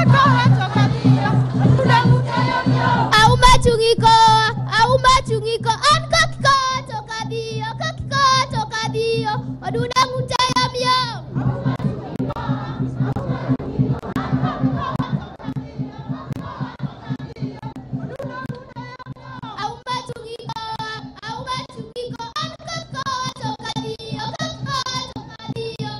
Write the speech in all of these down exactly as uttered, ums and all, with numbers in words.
Au machungiko, au machungiko, an kakiko tokadio, kakiko tokadio, oduna nguntaya myo. Au machungiko, au machungiko, an kakiko tokadio, kakiko tokadio.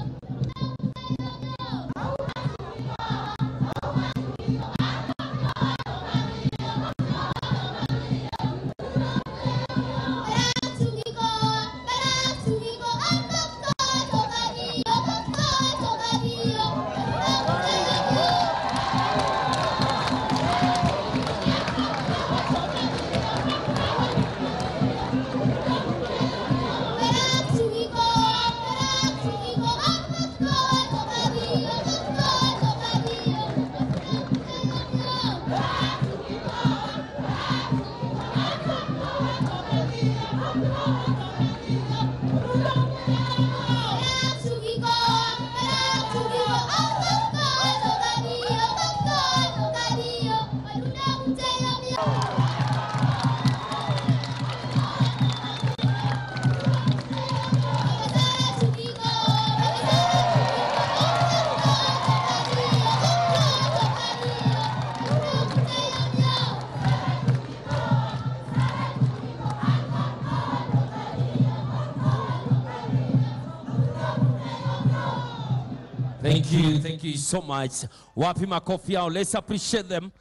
Thank you, thank you so much. Wapi makofi yao, let's appreciate them.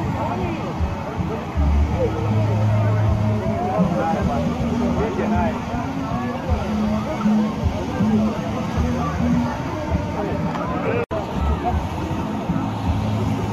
Nice.